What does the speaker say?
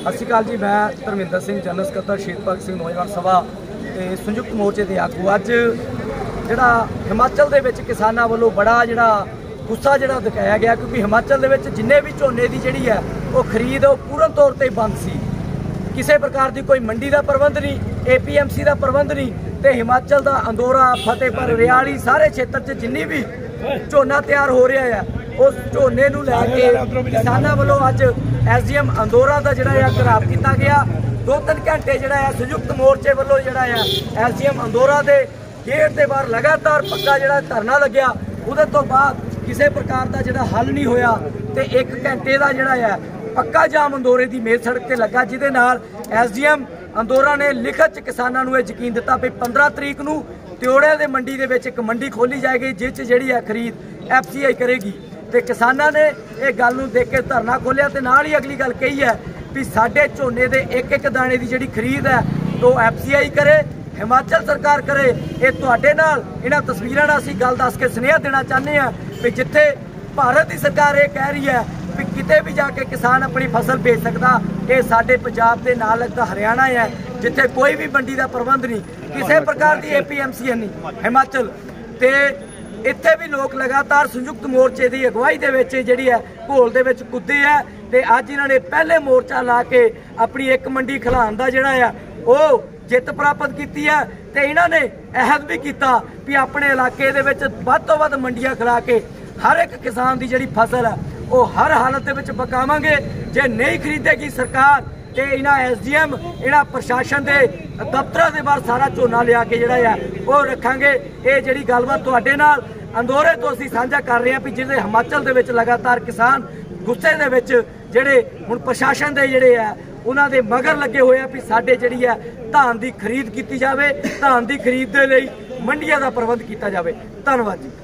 सत श्री अकाल जी। मैं धर्मिंदर सिंह जनरल सकत्तर शहीद भगत सिंह नौजवान सभा ते संयुक्त मोर्चे के आगू अज जिहड़ा हिमाचल दे विच किसानां वालों बड़ा जिहड़ा गुस्सा जिहड़ा दिखाया गया, क्योंकि हिमाचल दे विच जिन्ने भी झोने की जिहड़ी है वो खरीद पूर्ण तौर पर बंद सी। किसी प्रकार की कोई मंडी का प्रबंध नहीं, APMC का प्रबंध नहीं, तो हिमाचल का अंदौरा, फतेहपुर, रियाली सारे क्षेत्र च जिन्नी भी झोना तैयार हो रहा है उस झोने नूं लैके किसानां वालों अज SDM अंदौरा का जिहड़ा घराव किया गया। 2-3 घंटे जिहड़ा संयुक्त मोर्चे वालों जिहड़ा SDM अंदौरा के गेट के बाहर लगातार पक्का जिहड़ा धरना लग्या। उहदे तो बाद किसी प्रकार का जिहड़ा हल नहीं होया ते 1 घंटे का जिहड़ा पक्का जाम अंदौरे की मेन सड़क से लगा, जिहदे नाल SDM अंदौरा ने लिखत च किसानां नूं यकीन दिता भी 15 तरीक नूं त्योड़े दे मंडी दे विच एक मंडी खोली जाएगी जिस जिहड़ी खरीद FCI करेगी। तो किसानां ने यह गल नूं देख के धरना खोलिया ते नाल ही अगली गल कही है भी साडे झोने दे एक दाणे की जिहड़ी खरीद है तो FCI करे, हिमाचल सरकार करे। ये तुहाडे नाल इन्हां तस्वीरां नाल असीं गल दस के सुनेहा देना चाहते हैं भी जिथे भारत की सरकार ये कह रही है भी किते भी जाके किसान अपनी फसल बेच सकता, ये साडे पंजाब के नाल लगता हरियाणा है जिथे कोई भी मंडी का प्रबंध नहीं, किसी प्रकार की APMC है नहीं हिमाचल। तो इत्थे भी लोग लगातार संयुक्त मोर्चे की अगवाई दे विच जिहड़ी है घोल दे विच कुद्दे है। तो अज इन्होंने पहले मोर्चा ला के अपनी एक मंडी खिलाण दा जिहड़ा है वो जित प्राप्त की है। तो इन्होंने अहद भी किया भी अपने इलाके दे विच वध तो वध मंडियां खिला के हर एक किसान की जिहड़ी फसल है वो हर हालत दे विच बकावांगे। जे नहीं खरीदेगी सरकार तो इन्हां SDM इन्हां प्रशासन के दफ्तर के बाहर सारा झोना लिया के जिहड़ा है वो रखांगे। ये जिहड़ी गलबात तुहाडे नाल अंदौरे तो असीं साझा कर रहे हैं भी जिहड़े हिमाचल दे विच लगातार किसान गुस्से दे विच जिहड़े हुण प्रशासन दे जिहड़े है उन्हां दे मगर लगे हुए हैं भी साडे जिहड़ी है धान की खरीद की जाए, धान की खरीद दे लई मंडियां दा प्रबंध किया जाए। धन्नवाद जी।